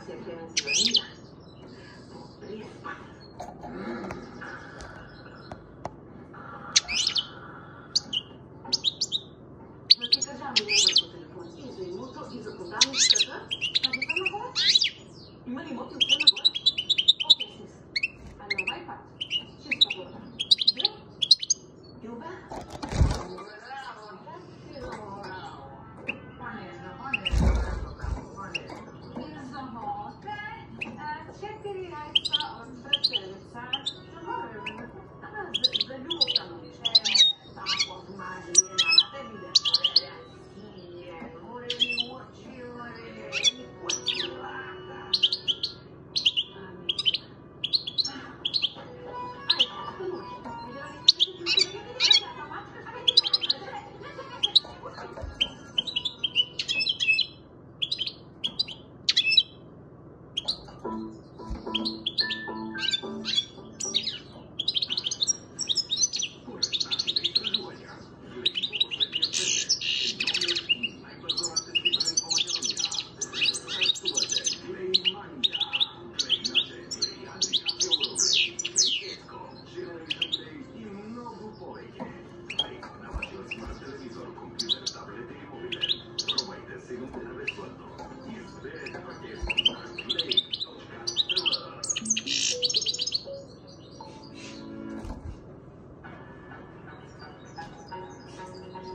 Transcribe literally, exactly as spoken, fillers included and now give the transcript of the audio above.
si è piena signorina. Pobrezza. Но ти кажа ми няма по телефон. И за имото, и за подавничката. А до Черна гора? Има ли имоти от Черна гора? Окей, сис. А на Wi-Fi? Чиста вода. Бил? Люба? Браво, красиво, браво. Панежно, панежно, браво, панежно. И за hotel четири яйца от Брателеца.